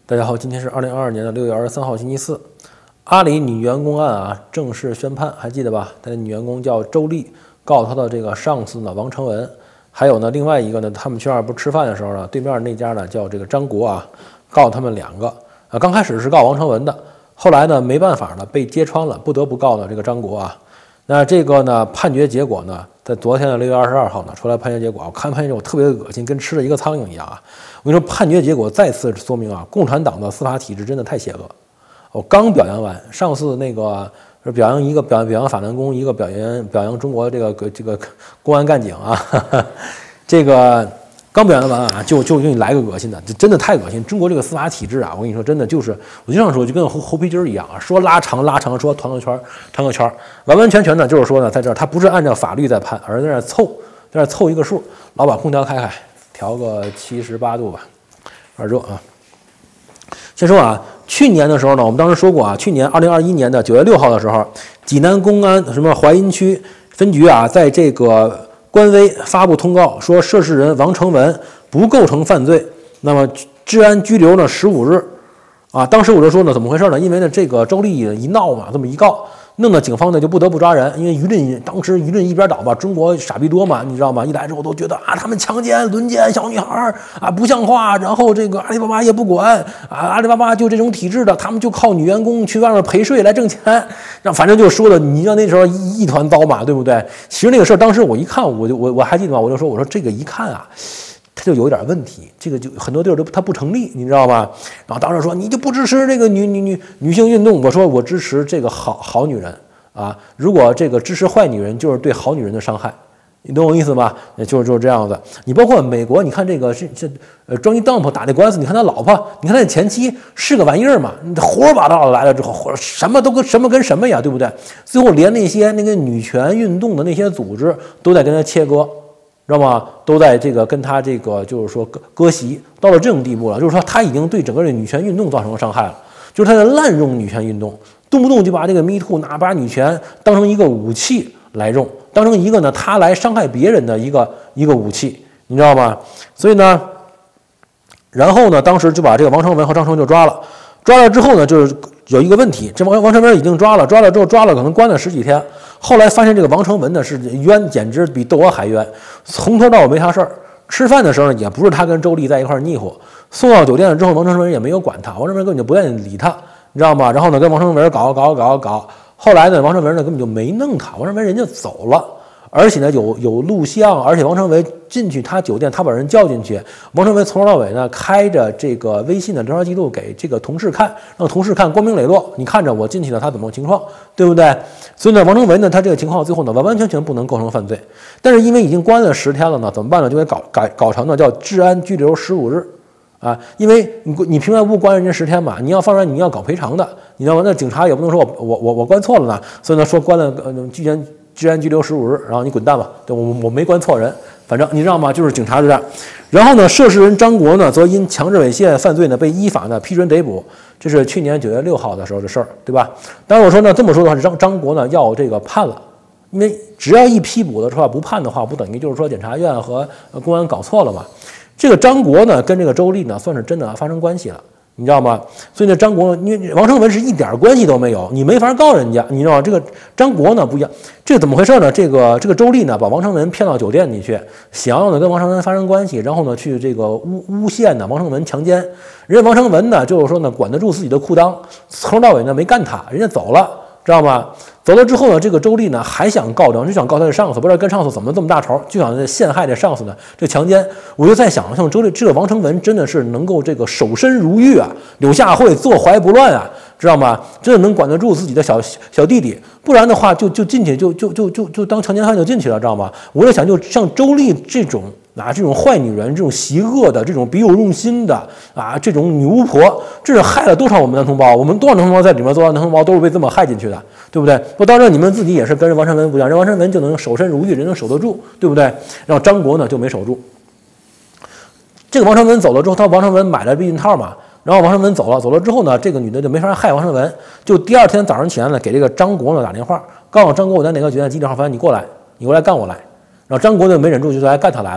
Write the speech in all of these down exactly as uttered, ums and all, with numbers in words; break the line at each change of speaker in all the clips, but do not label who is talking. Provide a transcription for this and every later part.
大家好，今天是二零二二年的六月二十三号，星期四。阿里女员工案啊正式宣判，还记得吧？她的女员工叫周丽，告她的这个上司呢王成文，还有呢另外一个呢，他们去那儿不吃饭的时候呢，对面那家呢叫这个张国啊，告他们两个啊。刚开始是告王成文的，后来呢没办法了，被揭穿了，不得不告呢这个张国啊。那这个呢判决结果呢，在昨天的六月二十二号呢出来判决结果，我看判决结果特别的恶心，跟吃了一个苍蝇一样啊！我跟你说，判决结果再次说明啊，共产党的司法体制真的太邪恶。我刚表扬完，上次那个表扬一个表表扬法轮功，一个表扬表扬中国这个这个公安干警啊，呵呵这个刚表扬完啊，就就给你来个恶心的，这真的太恶心！中国这个司法体制啊，我跟你说，真的就是我经常说，就跟猴猴皮筋儿一样啊，说拉长拉长，说团个圈团个圈，完完全全呢就是说呢，在这儿他不是按照法律在判，而是在那凑在那凑一个数。老把空调开开，调个七十八度吧，有点热啊。先说啊，去年的时候呢，我们当时说过啊，去年二零二一年的九月六号的时候，济南公安什么淮阴区分局啊，在这个官微发布通告说，涉事人王成文不构成犯罪，那么治安拘留呢十五日啊。当时我就说呢，怎么回事呢？因为呢，这个周丽一闹嘛，这么一告，弄得警方呢就不得不抓人，因为舆论当时舆论一边倒吧，中国傻逼多嘛，你知道吗？一来之后都觉得啊，他们强奸、轮奸小女孩啊，不像话。然后这个阿里巴巴也不管啊，阿里巴巴就这种体制的，他们就靠女员工去外面陪睡来挣钱，让反正就说的，你知道那时候一一团糟嘛，对不对？其实那个事儿当时我一看，我就我我还记得吗？我就说我说这个一看啊。他就有点问题，这个就很多地儿都他不成立，你知道吧？然后当时说你就不支持这个女女女女性运动，我说我支持这个好好女人啊。如果这个支持坏女人，就是对好女人的伤害，你懂我意思吗？就是就是这样子。你包括美国，你看这个是这呃Johnny Depp打这官司，你看他老婆，你看他的前妻是个玩意儿嘛？你胡说八道来了之后，或者什么都跟什么跟什么呀，对不对？最后连那些那个女权运动的那些组织都在跟他切割。知道吗？都在这个跟他这个就是说割割席，到了这种地步了，就是说他已经对整个这女权运动造成了伤害了，就是他在滥用女权运动，动不动就把这个 Me Too 拿把女权当成一个武器来用，当成一个呢他来伤害别人的一个一个武器，你知道吗？所以呢，然后呢，当时就把这个王成文和张成就抓了，抓了之后呢，就是有一个问题，这王王成文已经抓了，抓了之后抓了可能关了十几天。后来发现这个王成文呢是冤，简直比窦娥还冤，从头到尾没啥事儿。吃饭的时候呢，也不是他跟周丽在一块腻乎。送到酒店了之后，王成文也没有管他，王成文根本就不愿意理他，你知道吗？然后呢，跟王成文搞搞搞搞，后来呢，王成文呢根本就没弄他，王成文人家走了。而且呢，有有录像，而且王成文进去他酒店，他把人叫进去，王成文从头到尾呢开着这个微信的聊天记录给这个同事看，让同事看光明磊落，你看着我进去了，他怎么情况，对不对？所以呢，王成文呢，他这个情况最后呢完完全全不能构成犯罪，但是因为已经关了十天了呢，怎么办呢？就给搞改搞成呢叫治安拘留十五日啊，因为你你平白无故关人家十天嘛，你要放人你要搞赔偿的，你知道吗？那警察也不能说我我我我关错了呢，所以呢说关了呃居然。治安拘留十五日，然后你滚蛋吧！对我我没关错人，反正你知道吗？就是警察就这样。然后呢，涉事人张国呢，则因强制猥亵犯罪呢，被依法呢批准逮捕。这是去年九月六号的时候的事儿，对吧？当然我说呢，这么说的话，张张国呢要这个判了，因为只要一批捕的话，不判的话，不等于就是说检察院和公安搞错了嘛？这个张国呢，跟这个周丽呢，算是真的发生关系了。你知道吗？所以呢，张国，因为王成文是一点关系都没有，你没法告人家，你知道吗？这个张国呢不一样，这个怎么回事呢？这个这个周丽呢，把王成文骗到酒店里去，想要呢跟王成文发生关系，然后呢去这个诬诬陷呢王成文强奸，人家王成文呢就是说呢管得住自己的裤裆，从头到尾呢没干他，人家走了，知道吗？走了之后呢，这个周丽呢还想告状，就想告他的上司，不知道跟上司怎么这么大仇，就想陷害这上司呢，这强奸。我就在想，像周丽这个王成文真的是能够这个守身如玉啊，柳下惠坐怀不乱啊，知道吗？真的能管得住自己的小小弟弟，不然的话就就进去就就就就就当强奸犯就进去了，知道吗？我就想，就像周丽这种。啊，这种坏女人，这种邪恶的，这种别有用心的啊，这种女巫婆，这是害了多少我们男同胞？我们多少男同胞在里面，多少男同胞都是被这么害进去的，对不对？不，当然你们自己也是跟人王成文不一样，人王成文就能守身如玉，人能守得住，对不对？然后张国呢就没守住。这个王成文走了之后，他王成文买了避孕套嘛，然后王成文走了，走了之后呢，这个女的就没法害王成文，就第二天早上起来呢，给这个张国呢打电话，告诉张国我在哪个酒店几点号房，你过来，你过来干我来。然后张国就没忍住，就来干他来了。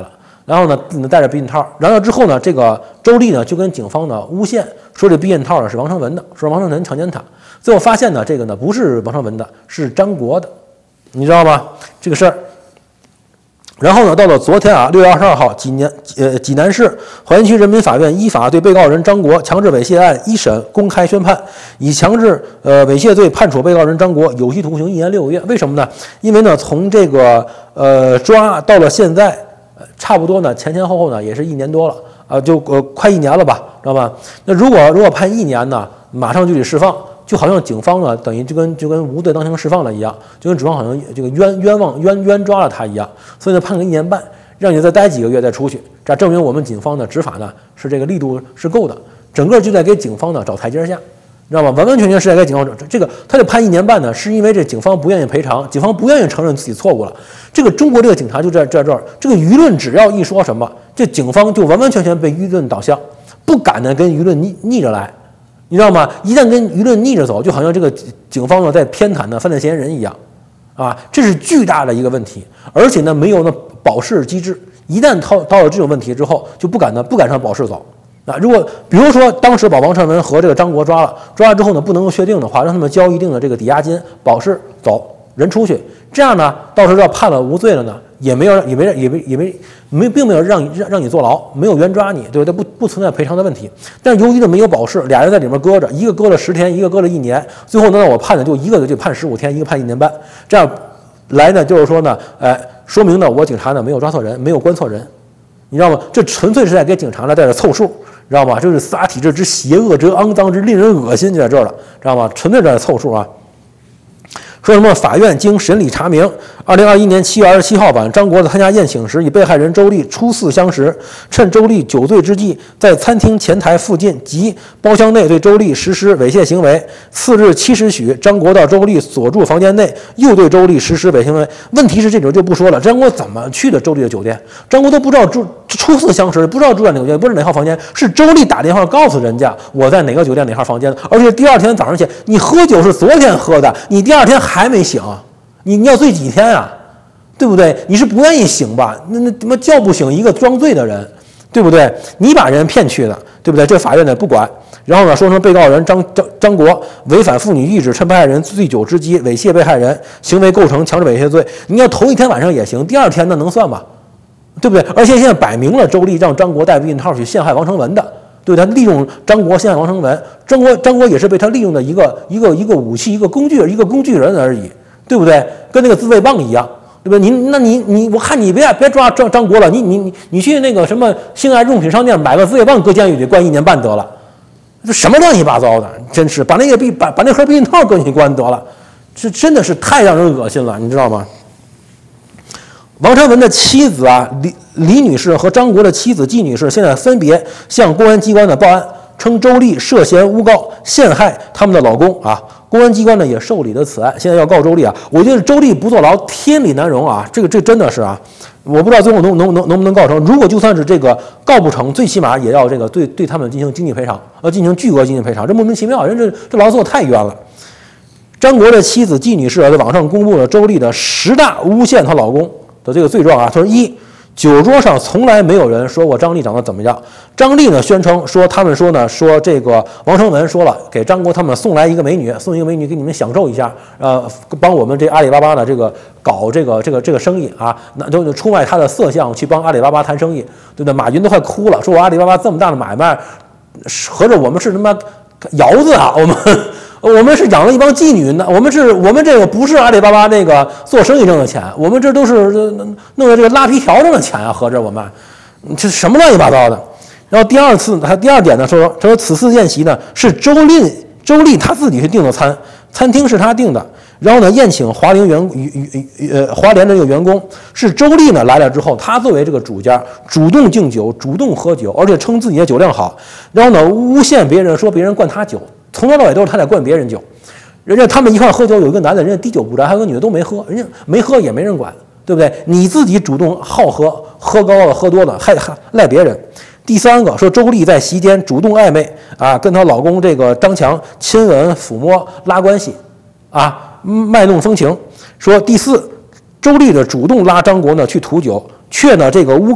然后呢带着避孕套，然后之后呢，这个周丽呢就跟警方呢诬陷说这避孕套呢是王成文的，说王成文强奸她，最后发现呢这个呢不是王成文的，是张国的，你知道吗？这个事儿。然后呢，到了昨天啊，六月二十二号，济南呃济南市华阴区人民法院依法对被告人张国强制猥亵案一审公开宣判，以强制呃猥亵罪判处被告人张国有期徒刑一年六个月。为什么呢？因为呢，从这个呃抓到了现在，呃、差不多呢前前后后呢也是一年多了啊、呃，就呃快一年了吧，知道吧？那如果如果判一年呢，马上就得释放。就好像警方呢，等于就跟就跟无罪当庭释放了一样，就跟警方好像这个冤冤枉冤冤抓了他一样，所以呢判个一年半，让你再待几个月再出去，这证明我们警方的执法呢是这个力度是够的，整个就在给警方呢找台阶下，你知道吗？完完全全是在给警方找这个，他就判一年半呢，是因为这警方不愿意赔偿，警方不愿意承认自己错误了。这个中国这个警察就在在这儿，这个舆论只要一说什么，这警方就完完全全被舆论导向，不敢呢跟舆论逆逆着来。你知道吗？一旦跟舆论逆着走，就好像这个警方呢在偏袒的犯罪嫌疑人一样，啊，这是巨大的一个问题。而且呢，没有呢保释机制，一旦到到了这种问题之后，就不敢呢不敢上保释走。啊，如果比如说当时把王成文和这个张国抓了，抓了之后呢不能够确定的话，让他们交一定的这个抵押金，保释走人出去，这样呢到时候要判了无罪了呢，也没有也没也没也没没并没有让你让让你坐牢，没有冤抓你，对不对？不不存在赔偿的问题。但是由于呢没有保释，俩人在里面搁着，一个搁了十天，一个搁了一年，最后呢我判的就一个就判十五天，一个判一年半，这样来呢就是说呢，哎，说明呢我警察呢没有抓错人，没有关错人，你知道吗？这纯粹是在给警察呢在这凑数，知道吗？就是司法体制之邪恶之肮脏之令人恶心就在这儿了，知道吗？纯粹在这凑数啊。说什么？法院经审理查明，二零二一年七月二十七号晚，张国在参加宴请时，与被害人周丽初次相识，趁周丽酒醉之际，在餐厅前台附近及包厢内对周丽实施猥亵行为。次日七时许，张国到周丽所住房间内，又对周丽实施猥亵行为。问题是这种就不说了，张国怎么去的周丽的酒店？张国都不知道住初次相识，不知道住在哪个酒店，不知道哪号房间，是周丽打电话告诉人家我在哪个酒店哪号房间，而且第二天早上起来，你喝酒是昨天喝的，你第二天还没醒，你你要醉几天啊？对不对？你是不愿意醒吧？那那他妈叫不醒一个装醉的人，对不对？你把人骗去的，对不对？这法院呢不管。然后呢，说成被告人张张张国违反妇女意志，趁被害人醉酒之机猥亵被害人，行为构成强制猥亵罪。你要头一天晚上也行，第二天那能算吗？对不对？而且现在摆明了周丽让张国戴避孕套去陷害王成文的。对，他利用张国陷害王成文，张国张国也是被他利用的一个一个一个武器，一个工具，一个工具人而已，对不对？跟那个自卫棒一样，对不对？你那你你我看你别别抓张张国了，你你你你去那个什么性爱用品商店买个自卫棒，搁监狱里关一年半得了，这什么乱七八糟的，真是把那个避把把那盒避孕套搁你关得了，这真的是太让人恶心了，你知道吗？王成文的妻子啊，李李女士和张国的妻子季女士现在分别向公安机关呢报案，称周丽涉嫌诬告陷害他们的老公啊。公安机关呢也受理了此案，现在要告周丽啊。我觉得周丽不坐牢天理难容啊，这个这真的是啊，我不知道最后能能能能不能告成。如果就算是这个告不成，最起码也要这个对对他们进行经济赔偿，呃，进行巨额经济赔偿。这莫名其妙，人这这牢做太冤了。张国的妻子季女士在网上公布了周丽的十大诬陷她老公的这个罪状啊，他说一，酒桌上从来没有人说过张丽长得怎么样。张丽呢宣称说，他们说呢说这个王成文说了，给张国他们送来一个美女，送一个美女给你们享受一下，呃，帮我们这阿里巴巴的这个搞这个这个这个生意啊，那就出卖他的色相去帮阿里巴巴谈生意，对不对？马云都快哭了，说我阿里巴巴这么大的买卖，合着我们是他妈窑子啊，我们。我们是养了一帮妓女呢，我们是我们这个不是阿里巴巴那个做生意挣的钱，我们这都是弄的这个拉皮条挣的钱啊，合着我们这什么乱七八糟的。然后第二次，他第二点呢说，他说此次宴席呢是周丽周丽他自己去订的餐，餐厅是他订的。然后呢，宴请华联员呃华联的这个员工是周丽呢来了之后，他作为这个主家主动敬酒，主动喝酒，而且称自己的酒量好。然后呢，诬陷别人说别人灌他酒。从头到尾都是他在灌别人酒，人家他们一块喝酒，有一个男的，人家滴酒不沾，还有个女的都没喝，人家没喝也没人管，对不对？你自己主动好喝，喝高了喝多了，还还赖别人。第三个说周丽在席间主动暧昧啊，跟她老公这个张强亲吻、抚摸、拉关系啊，卖弄风情。说第四，周丽的主动拉张国呢去吐酒，却呢这个诬告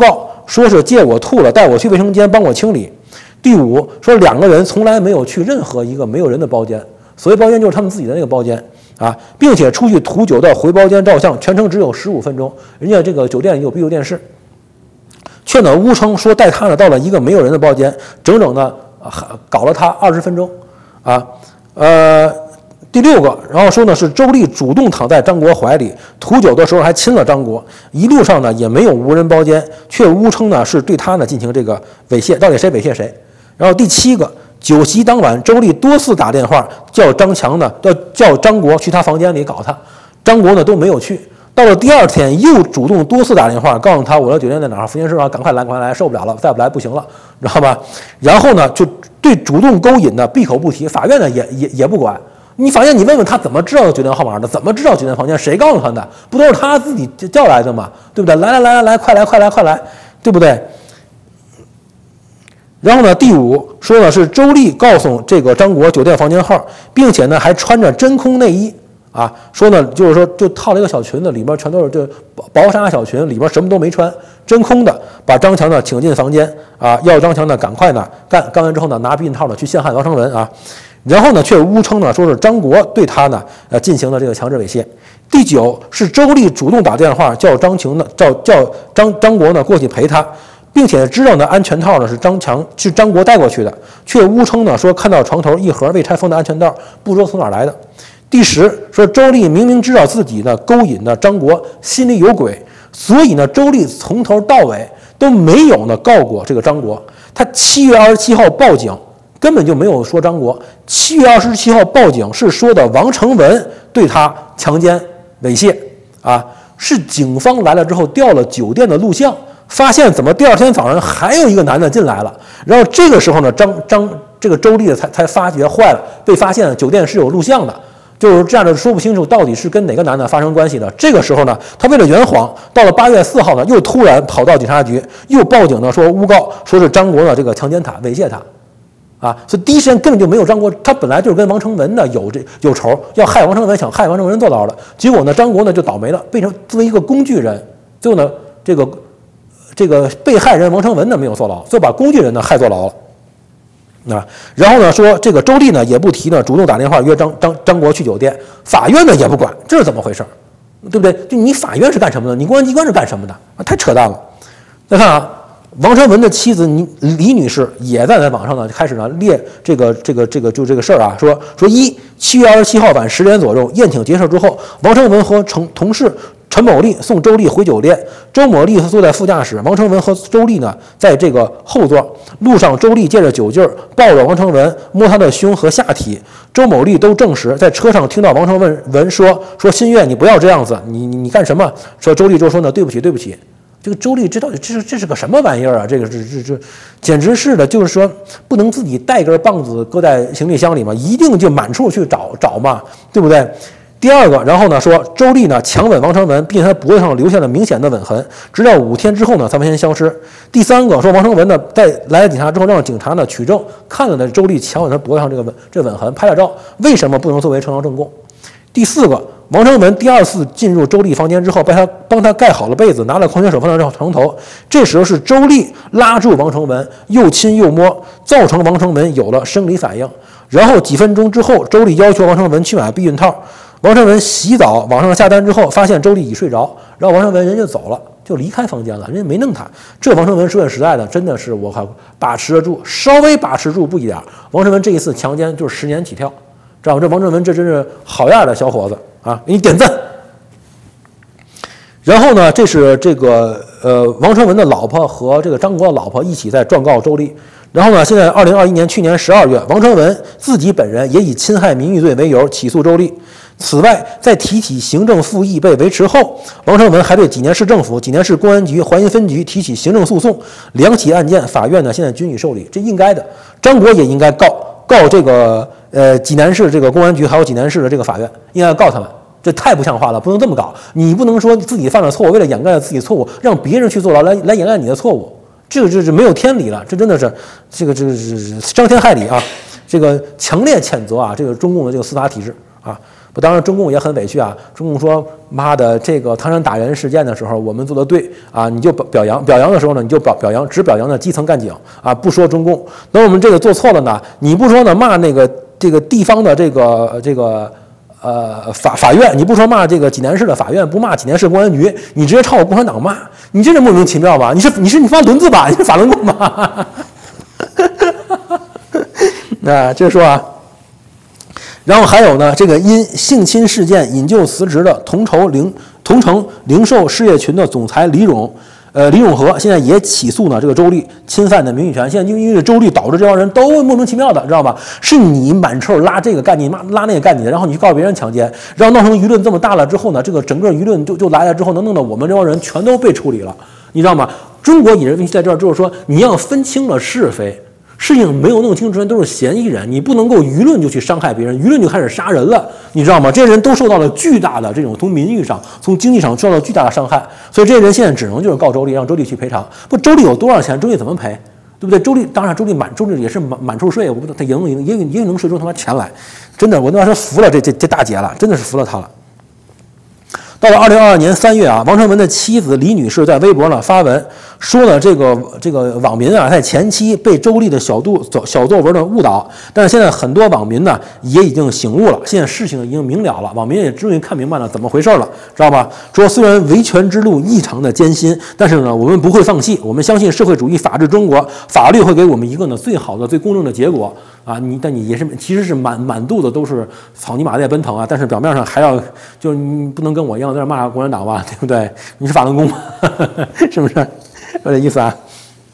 说是借我吐了，带我去卫生间帮我清理。第五，说两个人从来没有去任何一个没有人的包间，所谓包间就是他们自己的那个包间啊，并且出去图酒到回包间照相，全程只有十五分钟。人家这个酒店有闭路电视。却呢诬称说带他呢到了一个没有人的包间，整整呢搞了他二十分钟啊。呃，第六个，然后说呢是周丽主动躺在张国怀里，图酒的时候还亲了张国，一路上呢也没有无人包间，却诬称呢是对他呢进行这个猥亵，到底谁猥亵谁？然后第七个，酒席当晚，周丽多次打电话叫张强呢，要叫张国去他房间里搞他，张国呢都没有去。到了第二天，又主动多次打电话告诉他我的酒店在哪儿，福建市啊，赶快来，赶快来，受不了了，再不来不行了，知道吧？然后呢，就对主动勾引的闭口不提，法院呢也也也不管。你法院你问问他怎么知道酒店号码的，怎么知道酒店房间，谁告诉他的？不都是他自己叫来的吗？对不对？来来来来来，快来快来快来，对不对？然后呢，第五说呢是周丽告诉这个张国酒店房间号，并且呢还穿着真空内衣啊，说呢就是说就套了一个小裙子，里边全都是这薄纱小裙，里边什么都没穿，真空的，把张强呢请进房间啊，要张强呢赶快呢干，干完之后呢拿避孕套呢去陷害王成文啊，然后呢却诬称呢说是张国对他呢呃进行了这个强制猥亵。第九是周丽主动打电话叫张晴呢叫叫张张国呢过去陪他。并且知道呢，安全套呢是张强是张国带过去的，却诬称呢说看到床头一盒未拆封的安全套，不知道从哪儿来的。第十说周丽明明知道自己呢勾引的张国心里有鬼，所以呢周丽从头到尾都没有呢告过这个张国。他七月二十七号报警，根本就没有说张国。七月二十七号报警是说的王成文对他强奸猥亵啊，是警方来了之后调了酒店的录像。发现怎么第二天早上还有一个男的进来了，然后这个时候呢，张张这个周丽才才发觉坏了，被发现酒店是有录像的，就是这样的说不清楚到底是跟哪个男的发生关系的。这个时候呢，他为了圆谎，到了八月四号呢，又突然跑到警察局，又报警呢，说诬告说是张国的这个强奸他、猥亵他，啊，所以第一时间根本就没有张国，他本来就是跟王成文呢有这有仇，要害王成文，想害王成文坐牢了，结果呢，张国呢就倒霉了，变成作为一个工具人，最后呢，这个。这个被害人王成文呢没有坐牢，就把工具人呢害坐牢了。啊，然后呢说这个周丽呢也不提呢，主动打电话约张张张国去酒店，法院呢也不管，这是怎么回事？对不对？就你法院是干什么的？你公安机关是干什么的？啊，太扯淡了。再看啊，王成文的妻子李女士也在在网上呢开始呢列这个这个这个就这个事儿啊，说说一七月二十七号晚十点左右宴请结束之后，王成文和同同事。陈某丽送周丽回酒店，周某丽坐在副驾驶，王成文和周丽呢在这个后座。路上，周丽借着酒劲儿抱着王成文，摸他的胸和下体。周某丽都证实，在车上听到王成文说：“说新月，你不要这样子，你你你干什么？”说周丽就说呢：“对不起，对不起。”这个周丽知道这是这是个什么玩意儿啊？这个是这这简直是的，就是说不能自己带根棒子搁在行李箱里嘛，一定就满处去找找嘛，对不对？第二个，然后呢说周丽呢强吻王成文，并且他脖子上留下了明显的吻痕，直到五天之后呢才完全消失。第三个说王成文呢在来了警察之后，让警察呢取证，看了呢周丽强吻他脖子上这个吻这吻痕，拍了照，为什么不能作为呈堂证供？第四个，王成文第二次进入周丽房间之后，帮他帮他盖好了被子，拿了矿泉水放到床头，这时候是周丽拉住王成文，又亲又摸，造成王成文有了生理反应。然后几分钟之后，周丽要求王成文去买避孕套。王成文洗澡，网上下单之后，发现周丽已睡着，然后王成文人就走了，就离开房间了，人家没弄他。这王成文说句实在的，真的是我靠把持得住，稍微把持住不一点。王成文这一次强奸就是十年起跳，知道吗？这王成文这真是好样的小伙子啊，给你点赞。然后呢，这是这个呃王成文的老婆和这个张国的老婆一起在状告周丽。然后呢，现在二零二一年去年十二月，王成文自己本人也以侵害名誉罪为由起诉周丽。此外，在提起行政复议被维持后，王成文还对济南市政府、济南市公安局淮阴分局提起行政诉讼，两起案件法院呢现在均已受理，这应该的。张国也应该告告这个呃济南市这个公安局还有济南市的这个法院，应该告他们。这太不像话了，不能这么搞。你不能说自己犯了错误，为了掩盖自己错误，让别人去坐牢来来掩盖你的错误，这个这是没有天理了，这真的是这个这个是伤天害理啊！这个强烈谴责啊！这个中共的这个司法体制啊！ 不，当然中共也很委屈啊。中共说：“妈的，这个唐山打人事件的时候，我们做的对啊，你就表扬表扬的时候呢，你就表表扬只表扬的基层干警啊，不说中共。等我们这个做错了呢，你不说呢，骂那个这个地方的这个这个呃法法院，你不说骂这个济南市的法院，不骂济南市公安局，你直接朝我共产党骂，你这是莫名其妙吧？你是你是你发轮子吧？你是法轮功吧？啊，这说啊。”然后还有呢，这个因性侵事件引咎辞职的同筹零同城零售事业群的总裁李勇，呃，李永和现在也起诉呢这个周丽侵犯的名誉权。现在就因为周丽导致这帮人都莫名其妙的，知道吧？是你满臭拉这个干你，拉拉那个干你的，然后你去告别人强奸，然后闹成舆论这么大了之后呢，这个整个舆论就就来了之后呢，弄得我们这帮人全都被处理了，你知道吗？中国引人问题在这儿，就是说你要分清了是非。事情没有弄清之前都是嫌疑人，你不能够舆论就去伤害别人，舆论就开始杀人了，你知道吗？这些人都受到了巨大的这种从名誉上、从经济上受到了巨大的伤害，所以这些人现在只能就是告周丽，让周丽去赔偿。不，周丽有多少钱？周丽怎么赔？对不对？周丽当然，周丽满周丽也是满满处税，我不他也能也也能税出他妈钱来，真的，我他妈说服了这这这大姐了，真的是服了她了。到了二零二二年三月啊，王成文的妻子李女士在微博呢发文说呢，这个这个网民啊，在前期被周丽的小度小作文呢误导，但是现在很多网民呢也已经醒悟了，现在事情已经明了了，网民也终于看明白了怎么回事了，知道吧？说虽然维权之路异常的艰辛，但是呢，我们不会放弃，我们相信社会主义法治中国，法律会给我们一个呢最好的、最公正的结果。啊，你但你也是其实是满满肚子都是草泥马在奔腾啊，但是表面上还要就是你不能跟我一样在那骂共产党吧，对不对？你是法轮功吗？是不是有点意思啊？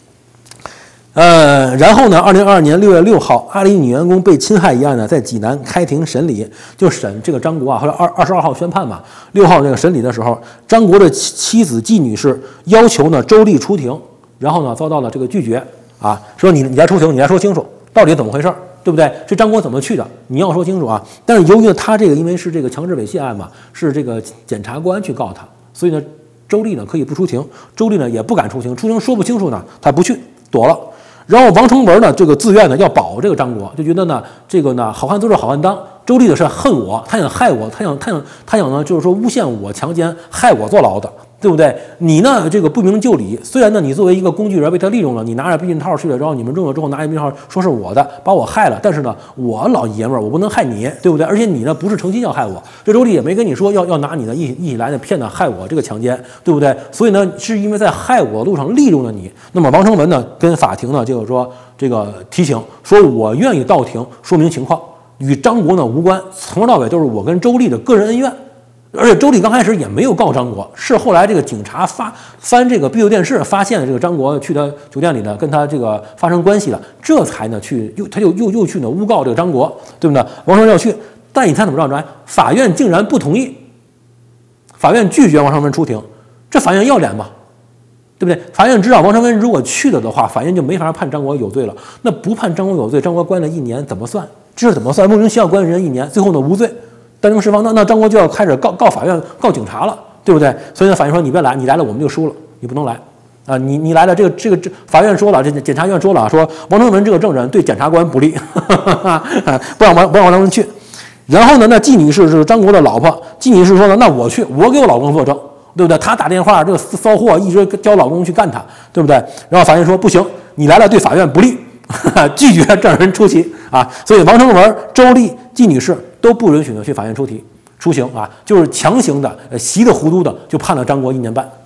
呃，然后呢，二零二二年六月六号，阿里女员工被侵害一案呢，在济南开庭审理，就审这个张国啊，后来二二十二号宣判嘛，六号这个审理的时候，张国的妻子季女士要求呢周丽出庭，然后呢遭到了这个拒绝啊，说你你来出庭，你来说清楚。到底怎么回事，对不对？这张国怎么去的？你要说清楚啊！但是由于他这个因为是这个强制猥亵案嘛，是这个检察官去告他，所以呢，周丽呢可以不出庭，周丽呢也不敢出庭，出庭说不清楚呢，他不去躲了。然后王成文呢，这个自愿呢要保这个张国，就觉得呢这个呢好汉做事好汉当，周丽的是恨我，他想害我，他想他想他想呢就是说诬陷我强奸，害我坐牢的。对不对？你呢？这个不明就里，虽然呢，你作为一个工具人被他利用了，你拿着避孕套去了，然后你们中了之后拿着避孕套说是我的，把我害了，但是呢，我老爷们儿，我不能害你，对不对？而且你呢，不是诚心要害我，这周丽也没跟你说要要拿你的一一起来的骗的害我这个强奸，对不对？所以呢，是因为在害我路上利用了你。那么王成文呢，跟法庭呢就是说这个提醒，说我愿意到庭说明情况，与张国呢无关，从头到尾都是我跟周丽的个人恩怨。而且周丽刚开始也没有告张国，是后来这个警察发翻这个闭路电视，发现了这个张国去他酒店里呢，跟他这个发生关系了，这才呢去又他就又又去呢诬告这个张国，对不对？王成文要去，但你猜怎么着？法院竟然不同意，法院拒绝王成文出庭，这法院要脸吗？对不对？法院知道王成文如果去了的话，法院就没法判张国有罪了。那不判张国有罪，张国关了一年怎么算？这是怎么算？莫名其妙关人一年，最后呢无罪。单程释放，那那张国就要开始告告法院、告警察了，对不对？所以呢，法院说你别来，你来了我们就输了，你不能来啊！你你来了，这个这个这法院说了，这检察院说了，说王成文这个证人对检察官不利，不让王不让王成文去。然后呢，那季女士是张国的老婆，季女士说呢，那我去，我给我老公作证，对不对？他打电话这个骚货一直叫老公去干他，对不对？然后法院说不行，你来了对法院不利，拒绝证人出席啊！所以王成文、周丽、季女士都不允许呢去法院出庭出行啊，就是强行的、呃稀里糊涂的就判了张国一年半。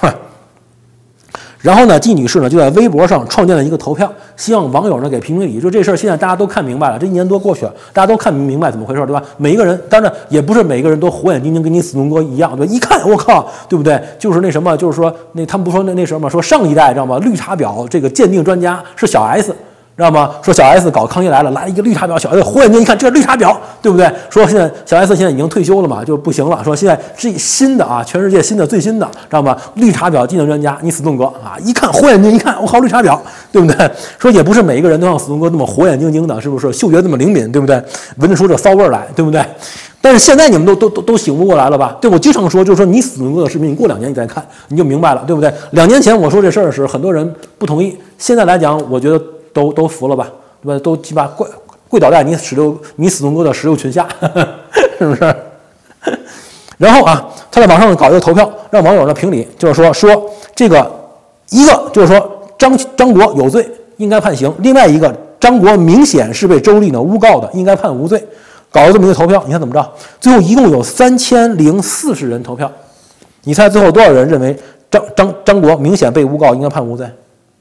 然后呢，季女士呢就在微博上创建了一个投票，希望网友呢给评评理。就这事儿，现在大家都看明白了，这一年多过去了，大家都看明白怎么回事，对吧？每一个人，当然也不是每个人都火眼金睛，跟你死忠哥一样，对吧？一看我靠，对不对？就是那什么，就是说那他们不说那那什么，说上一代知道吗？绿茶婊这个鉴定专家是小 S。知道吗？说小 S 搞康熙来了，来一个绿茶婊，小 S 火眼睛一看，这是绿茶婊，对不对？说现在小 S 现在已经退休了嘛，就不行了。说现在是新的啊，全世界新的最新的，知道吗？绿茶婊鉴定专家，你死忠哥啊，一看火眼睛一看，我靠，绿茶婊，对不对？说也不是每一个人都像死忠哥那么火眼金睛的，是不是？嗅觉这么灵敏，对不对？闻得出这骚味来，对不对？但是现在你们都都都都醒悟过来了吧？对，我经常说，就是说你死忠哥的视频，你过两年你再看，你就明白了，对不对？两年前我说这事儿的时候，很多人不同意，现在来讲，我觉得都都服了吧。对吧？都鸡巴怪跪倒在你十六你死忠哥的石榴裙下，是不是？然后啊，他在网上搞一个投票，让网友呢评理，就是说说这个一个就是说张张国有罪，应该判刑；另外一个张国明显是被周丽呢诬告的，应该判无罪。搞了这么一个投票，你看怎么着？最后一共有三千零四十人投票，你猜最后多少人认为张张张国明显被诬告，应该判无罪？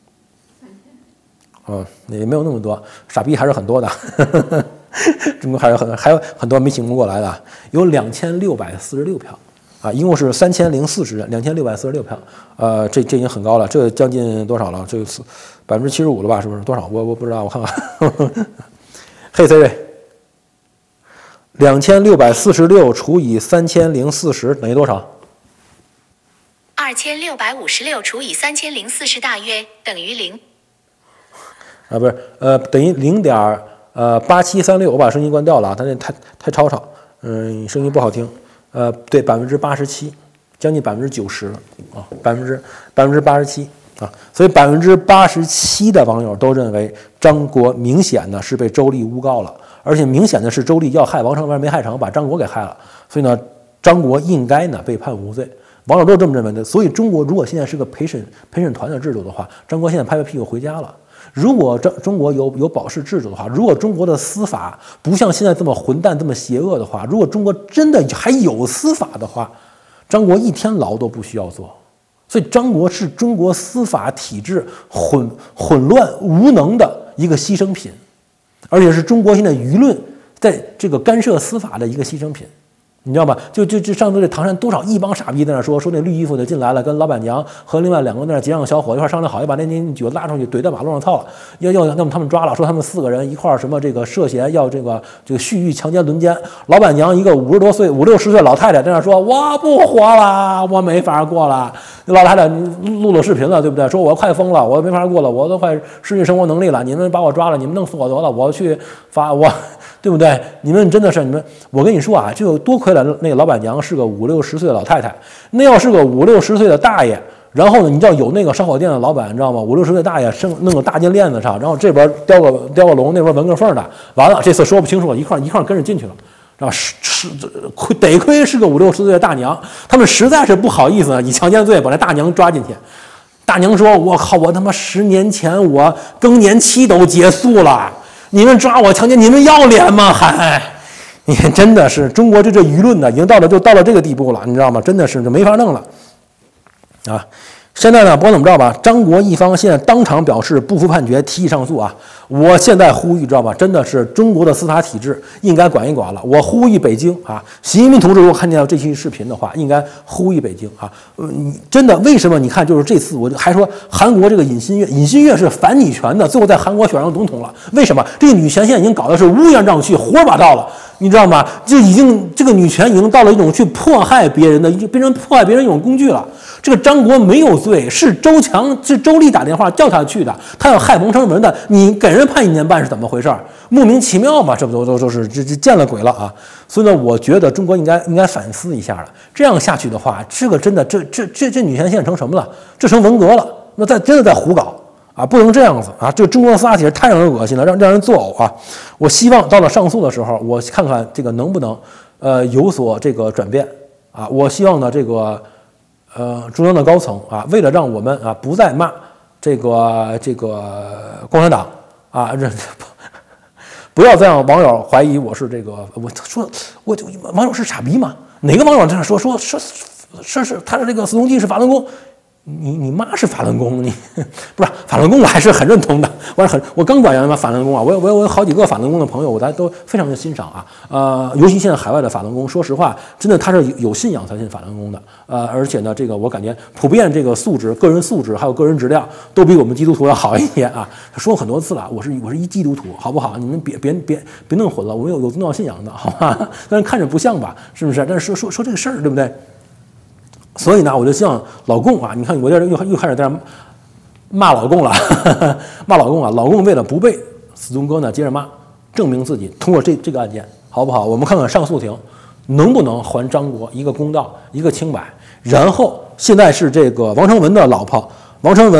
嗯，也没有那么多，傻逼还是很多的。中国还有很还有很多没醒悟过来的，有两千六百四十六票，啊，一共是三千零四十人，两千六百四十六票，呃，这这已经很高了，这将近多少了？这是百分之七十五了吧？是不是？多少？我我不知道，我看看。嘿 Siri， 两千六百四十六除以三千零四十等于多少？
二千六百五十六除以三千零四十大约等于零。
啊，不是，呃，等于零点呃八七三六，我把声音关掉了啊，它那太太吵吵，嗯，声音不好听。呃，对，百分之八十七，将近百分之九十啊，百分之百分之八十七啊，所以百分之八十七的网友都认为张国明显的是被周丽诬告了，而且明显的是周丽要害王成文没害成，把张国给害了，所以呢，张国应该呢被判无罪。网友都是这么认为的。所以中国如果现在是个陪审陪审团的制度的话，张国现在拍拍屁股回家了。如果中中国有有保释制度的话，如果中国的司法不像现在这么混蛋、这么邪恶的话，如果中国真的还有司法的话，张国一天牢都不需要坐。所以张国是中国司法体制混混乱无能的一个牺牲品，而且是中国现在舆论在这个干涉司法的一个牺牲品。你知道吧？就就就上次这唐山多少一帮傻逼在那说说那绿衣服的进来了，跟老板娘和另外两个那结账小伙一块商量好，要把那那几个拉出去怼在马路上操了，要要要么他们抓了，说他们四个人一块什么这个涉嫌要这个这个蓄意强奸轮奸。老板娘一个五十多岁五六十岁老太太在那说我不活了，我没法过了。老太太录了视频了，对不对？说我快疯了，我没法过了，我都快失去生活能力了，你们把我抓了，你们弄死我得了，我去发我。对不对？你们真的是你们，我跟你说啊，就多亏了那个老板娘是个五六十岁的老太太，那要是个五六十岁的大爷，然后呢，你知道有那个烧烤店的老板，你知道吗？五六十岁大爷生弄个大金链子上，然后这边叼个叼个龙，那边纹个缝的，完了这次说不清楚了，一块一块跟着进去了，然后是是亏得亏是个五六十岁的大娘，他们实在是不好意思以强奸罪把那大娘抓进去。大娘说：“我靠，我他妈十年前我更年期都结束了。”你们抓我强奸，你们要脸吗？还，你真的是中国这这舆论呢，已经到了就到了这个地步了，你知道吗？真的是就没法弄了，啊！现在呢，不管怎么着吧，张国一方现在当场表示不服判决，提起上诉啊！我现在呼吁，知道吧？真的是中国的司法体制应该管一管了。我呼吁北京啊，习近平同志如果看见到这期视频的话，应该呼吁北京啊！呃，你真的为什么？你看，就是这次我还说韩国这个尹新月，尹新月是反女权的，最后在韩国选上总统了。为什么？这个女权现在已经搞的是乌烟瘴气、胡说八道了，你知道吗？就已经这个女权已经到了一种去迫害别人的，已经变成迫害别人一种工具了。这个张国没有罪，是周强是周丽打电话叫他去的，他要害王成文的，你给人判一年半是怎么回事？莫名其妙嘛，这不都都都是这这见了鬼了啊！所以呢，我觉得中国应该应该反思一下了。这样下去的话，这个真的这这这这女权现在成什么了？这成文革了，那在真的在胡搞啊！不能这样子啊！这个中国的司法体制太让人恶心了，让让人作呕啊！我希望到了上诉的时候，我看看这个能不能呃有所这个转变啊！我希望呢这个。呃，中央的高层啊，为了让我们啊不再骂这个这个共产党啊，这不要再让网友怀疑我是这个，我说我就网友是傻逼吗？哪个网友在那说说是是是他的这个宋仲基是法轮功？你你妈是法轮功，你不是法轮功，我还是很认同的。我是很我刚管完法轮功啊，我有我有我有好几个法轮功的朋友，我大家都非常的欣赏啊。呃，尤其现在海外的法轮功，说实话，真的他是有信仰才信法轮功的。呃，而且呢，这个我感觉普遍这个素质、个人素质还有个人质量都比我们基督徒要好一些啊。说过很多次了，我是我是一基督徒，好不好？你们别别别别弄混了，我们有有宗教信仰的，好吧？但是看着不像吧，是不是？但是说说说这个事儿，对不对？所以呢，我就希望老共啊，你看我这又又开始在那骂老共了，呵呵骂老共啊！老共为了不被死忠哥呢接着骂，证明自己通过这这个案件，好不好？我们看看上诉庭能不能还张国一个公道，一个清白。然后现在是这个王成文的老婆王成文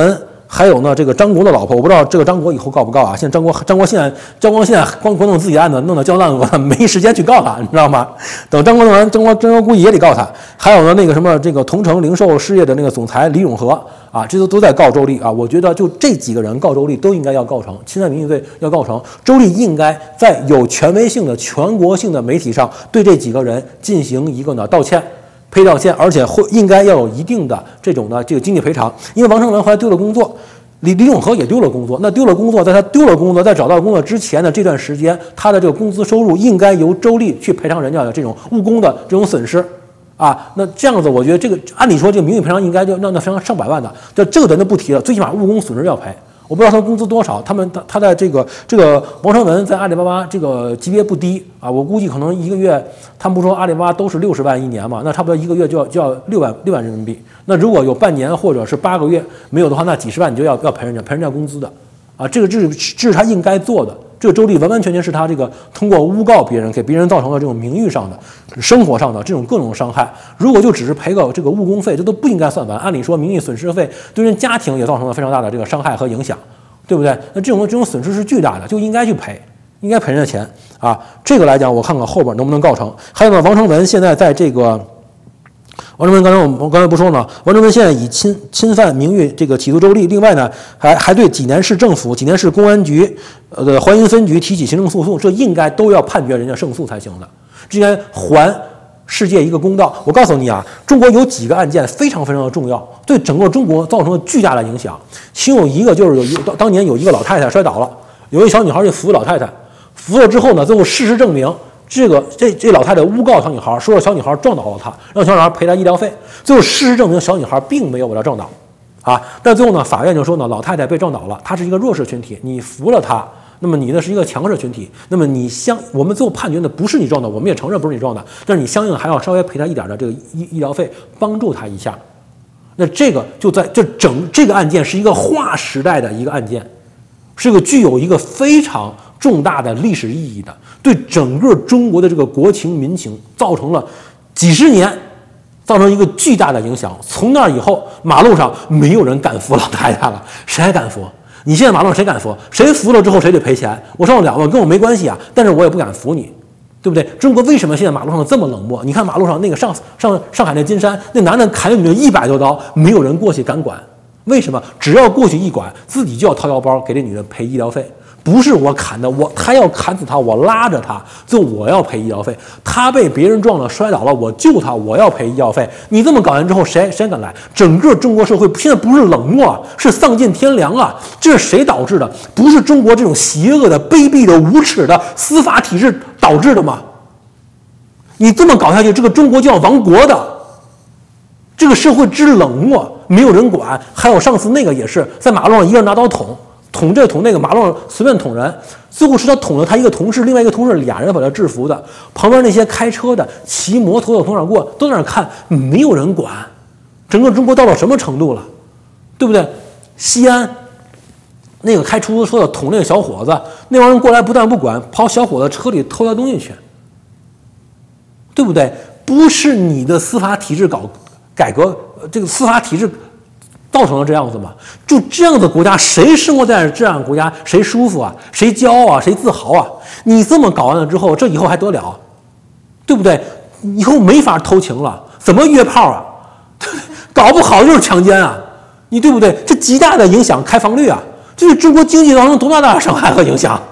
还有呢，这个张国的老婆，我不知道这个张国以后告不告啊？现在张国张国现在张国现在光光弄自己的案子，弄得焦烂了，没时间去告他，你知道吗？等张国弄完，张国张国估计也得告他。还有呢，那个什么这个同城零售事业的那个总裁李永和啊，这都都在告周丽啊。我觉得就这几个人告周丽都应该要告成，侵犯名誉罪要告成。周丽应该在有权威性的全国性的媒体上对这几个人进行一个呢道歉。赔道歉，而且会应该要有一定的这种的这个经济赔偿，因为王成文后来丢了工作，李李永和也丢了工作。那丢了工作，在他丢了工作，在找到工作之前的这段时间，他的这个工资收入应该由周丽去赔偿人家的这种误工的这种损失啊。那这样子，我觉得这个按理说这个名誉赔偿应该就那那上上百万的，这这个咱就不提了，最起码误工损失要赔。我不知道他工资多少，他们他他在这个这个王成文在阿里巴巴这个级别不低啊，我估计可能一个月，他们不说阿里巴巴都是六十万一年嘛，那差不多一个月就要就要六万六万人民币。那如果有半年或者是八个月没有的话，那几十万你就要要赔人家赔人家工资的啊，这个这是这是他应该做的。这个周丽完完全全是他这个通过诬告别人，给别人造成了这种名誉上的、生活上的这种各种伤害。如果就只是赔个这个误工费，这都不应该算完。按理说，名誉损失费对人家庭也造成了非常大的这个伤害和影响，对不对？那这种这种损失是巨大的，就应该去赔，应该赔人家钱啊。这个来讲，我看看后边能不能告成。还有呢，王成文现在在这个。王成文刚才我们刚才不说呢，王成文现在以侵侵犯名誉这个起诉周丽，另外呢还还对济南市政府、济南市公安局呃的淮阴分局提起行政诉讼，这应该都要判决人家胜诉才行的，之前还世界一个公道。我告诉你啊，中国有几个案件非常非常的重要，对整个中国造成了巨大的影响。其中有一个就是有一当当年有一个老太太摔倒了，有一小女孩去扶老太太，扶了之后呢，最后事实证明。这个这这老太太诬告小女孩，说小女孩撞倒了她，让小女孩赔她医疗费。最后事实证明，小女孩并没有把她撞倒，啊！但最后呢，法院就说呢，老太太被撞倒了，她是一个弱势群体，你扶了她，那么你呢是一个强势群体，那么你相我们最后判决的不是你撞的，我们也承认不是你撞的，但是你相应还要稍微赔她一点的这个医医疗费，帮助她一下。那这个就在这整这个案件是一个划时代的一个案件，是个具有一个非常重大的历史意义的。对整个中国的这个国情民情造成了几十年，造成一个巨大的影响。从那以后，马路上没有人敢扶老太太了，谁还敢扶？你现在马路上谁敢扶？谁扶了之后谁得赔钱。我上了了跟我没关系啊，但是我也不敢扶你，对不对？中国为什么现在马路上这么冷漠？你看马路上那个上上上海那金山，那男的砍了女的一百多刀，没有人过去敢管。为什么？只要过去一管，自己就要掏腰包给这女的赔医疗费。不是我砍的，我他要砍死他，我拉着他，就我要赔医疗费。他被别人撞了摔倒了，我救他，我要赔医疗费。你这么搞完之后，谁谁敢来？整个中国社会现在不是冷漠，是丧尽天良啊！这是谁导致的？不是中国这种邪恶的、卑鄙的、无耻的司法体制导致的吗？你这么搞下去，这个中国就要亡国的。这个社会之冷漠，没有人管。还有上次那个也是在马路上一个人拿刀捅。捅这捅那个，马路上随便捅人，最后是他捅了他一个同事，另外一个同事俩人把他制服的。旁边那些开车的、骑摩托的从那儿过，都在那儿看，没有人管。整个中国到了什么程度了，对不对？西安那个开出租车的捅那个小伙子，那帮人过来不但不管，跑小伙子车里偷他东西去，对不对？不是你的司法体制搞改革，这个司法体制。造成了这样子嘛？就这样的国家，谁生活在这样的国家，谁舒服啊？谁骄傲啊？谁自豪啊？你这么搞完了之后，这以后还得了？对不对？以后没法偷情了，怎么约炮啊？搞不好就是强奸啊！你对不对？这极大的影响开房率啊！这是中国经济造成多大的伤害和影响？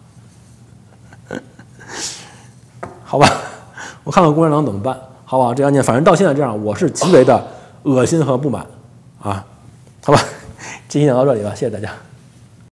好吧，我看看共产党怎么办？好吧，这案件反正到现在这样，我是极为的恶心和不满啊！好吧，这期讲到这里吧，谢谢大家。